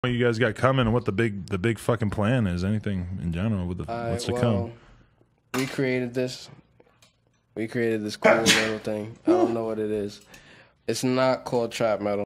what you guys got coming and what the big fucking plan is. Anything in general with what's to come. We created this. We created this cool little thing. I don't know what it is. It's not called trap metal.